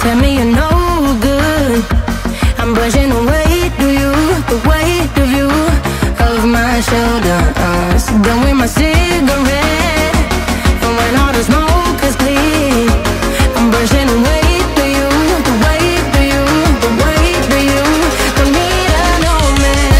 tell me you're no good. I'm brushing the weight of you, the weight of you, of my shoulders. Done with my cigarette, and when all the smoke is clear, I'm brushing the weight of you, the weight of you, the weight of you. Don't need a no man.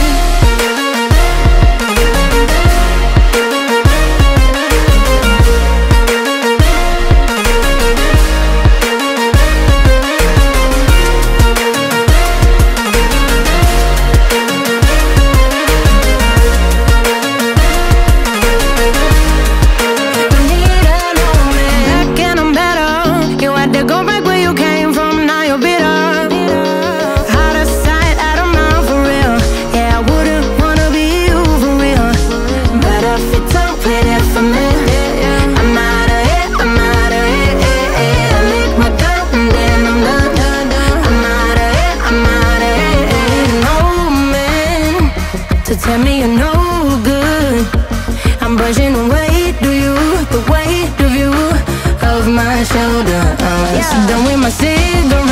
Tell me you're no good. I'm brushing the weight of you, the weight of you, of my shoulders. Done with my cigarette.